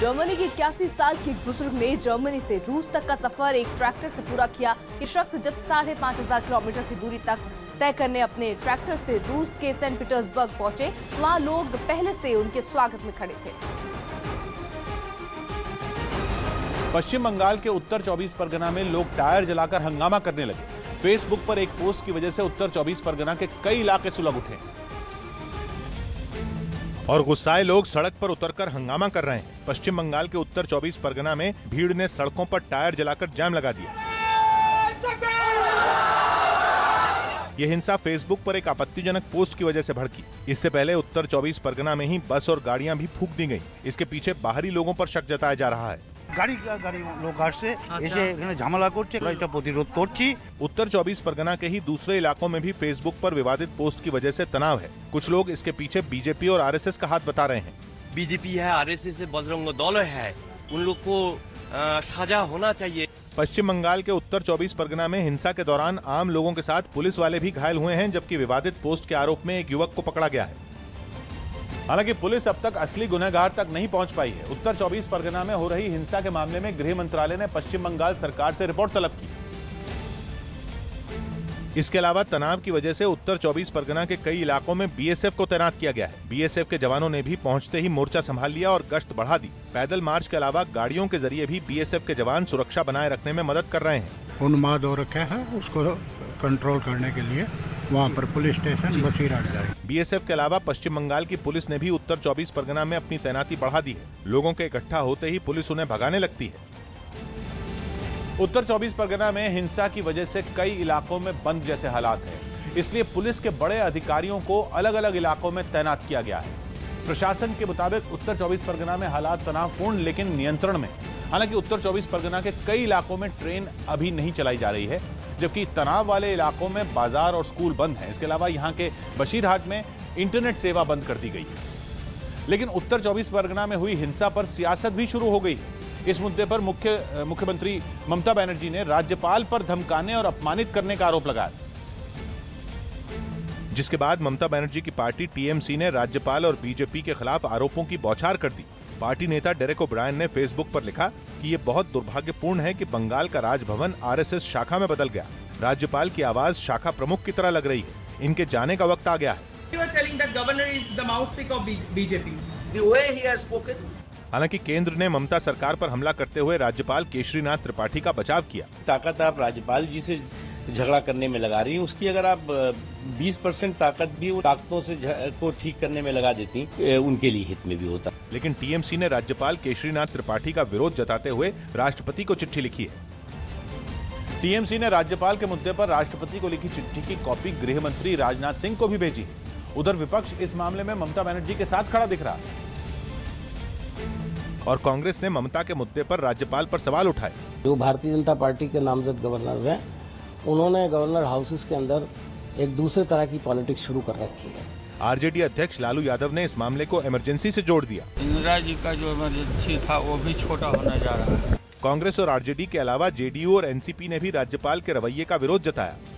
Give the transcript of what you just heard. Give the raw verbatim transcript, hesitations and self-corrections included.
Germany की इक्यासी साल की बुजुर्ग ने जर्मनी से रूस तक का सफर एक ट्रैक्टर से पूरा किया। ये शख्स जब साढ़े पांच हजार किलोमीटर की दूरी तक तय करने अपने ट्रैक्टर से रूस के सेंट पीटर्सबर्ग पहुंचे, वहां लोग पहले से उनके स्वागत में खड़े थे। पश्चिम बंगाल के उत्तर चौबीस परगना में लोग टायर जलाकर हंगामा करने लगे। फेसबुक पर एक पोस्ट की वजह से उत्तर चौबीस परगना के कई इलाके सुलग उठे और गुस्साए लोग सड़क पर उतरकर हंगामा कर रहे हैं। पश्चिम बंगाल के उत्तर चौबीस परगना में भीड़ ने सड़कों पर टायर जलाकर जाम लगा दिया। यह हिंसा फेसबुक पर एक आपत्तिजनक पोस्ट की वजह से भड़की। इससे पहले उत्तर चौबीस परगना में ही बस और गाड़ियां भी फूंक दी गईं। इसके पीछे बाहरी लोगों पर शक जताया जा रहा है। गाड़ी गाड़ी लोग আসছে এসে এখানে ঝামেলা করছে, এটা প্রতিরোধ করছি। उत्तर चौबीस परगना के ही दूसरे इलाकों में भी फेसबुक पर विवादित पोस्ट की वजह से तनाव है। कुछ लोग इसके पीछे बीजेपी और आरएसएस का हाथ बता रहे हैं। बीजेपी है, आरएसएस है, बजरंग दल है, उन लोग को सजा होना चाहिए। पश्चिम बंगाल के उत्तर चौबीस परगना में हिंसा के दौरान आम लोगों के साथ पुलिस वाले भी घायल हुए हैं, जबकि विवादित पोस्ट के आरोप में एक युवक को पकड़ा गया है। हालांकि पुलिस अब तक असली गुनहगार तक नहीं पहुंच पाई है। उत्तर चौबीस परगना में हो रही हिंसा के मामले में गृह मंत्रालय ने पश्चिम बंगाल सरकार से रिपोर्ट तलब की। इसके अलावा तनाव की वजह से उत्तर चौबीस परगना के कई इलाकों में बीएसएफ को तैनात किया गया है। बीएसएफ के जवानों ने भी पहुंचते ही मोर्चा संभाल लिया और गश्त बढ़ा दी। पैदल मार्च के अलावा गाड़ियों के जरिए भी बीएसएफ के जवान सुरक्षा बनाए रखने में मदद कर रहे हैं। उन्माद हो रखा है, उसको कंट्रोल करने के लिए वहाँ पर पुलिस स्टेशन बसीरहाट जाए। बीएसएफ के अलावा पश्चिम बंगाल की पुलिस ने भी उत्तर चौबीस परगना में अपनी तैनाती बढ़ा दी है। लोगों के इकट्ठा होते ही पुलिस उन्हें भगाने लगती है। उत्तर चौबीस परगना में हिंसा की वजह से कई इलाकों में बंद जैसे हालात हैं, इसलिए पुलिस के बड़े अधिकारियों को अलग अलग इलाकों में तैनात किया गया है। प्रशासन के मुताबिक उत्तर चौबीस परगना में हालात तनावपूर्ण लेकिन नियंत्रण में। हालांकि उत्तर चौबीस परगना के कई इलाकों में ट्रेन अभी नहीं चलाई जा रही है, जबकि तनाव वाले इलाकों में बाजार और स्कूल बंद हैं। इसके अलावा यहां के बशीरहाट में इंटरनेट सेवा बंद कर दी गई है। लेकिन उत्तर चौबीस परगना में हुई हिंसा पर सियासत भी शुरू हो गई है। इस मुद्दे पर मुख्य मुख्यमंत्री ममता बनर्जी ने राज्यपाल पर धमकाने और अपमानित करने का आरोप लगाया, जिसके बाद ममता बनर्जी की पार्टी टीएमसी ने राज्यपाल और बीजेपी के खिलाफ आरोपों की बौछार कर दी। पार्टी नेता डेरेक ओब्रायन ने फेसबुक पर लिखा कि ये बहुत दुर्भाग्यपूर्ण है कि बंगाल का राजभवन आरएसएस शाखा में बदल गया। राज्यपाल की आवाज शाखा प्रमुख की तरह लग रही है। इनके जाने का वक्त आ गया है। हालांकि केंद्र ने ममता सरकार पर हमला करते हुए राज्यपाल केशरीनाथ त्रिपाठी का बचाव किया। ताकत आप राज्यपाल जी से झगड़ा करने में लगा रही हैं, उसकी अगर आप बीस परसेंट ताकत भी ताकतों से को ठीक करने में लगा देती, उनके लिए हित में भी होता। लेकिन टीएमसी ने राज्यपाल केशरीनाथ त्रिपाठी का विरोध जताते हुए राष्ट्रपति को चिट्ठी लिखी है। टीएमसी ने राज्यपाल के मुद्दे पर राष्ट्रपति को लिखी चिट्ठी की कॉपी गृह मंत्री राजनाथ सिंह को भी भेजी है। उधर विपक्ष इस मामले में ममता बनर्जी के साथ खड़ा दिख रहा है और कांग्रेस ने ममता के मुद्दे पर राज्यपाल पर सवाल उठाए। जो भारतीय जनता पार्टी के नामजद गवर्नर हैं, उन्होंने गवर्नर हाउसेस के अंदर एक दूसरे तरह की पॉलिटिक्स शुरू कर रखी है। आरजेडी अध्यक्ष लालू यादव ने इस मामले को इमरजेंसी से जोड़ दिया। इंदिरा जी का जो इमरजेंसी था वो भी छोटा होने जा रहा है। कांग्रेस और आरजेडी के अलावा जेडीयू और एनसीपी ने भी राज्यपाल के रवैये का विरोध जताया।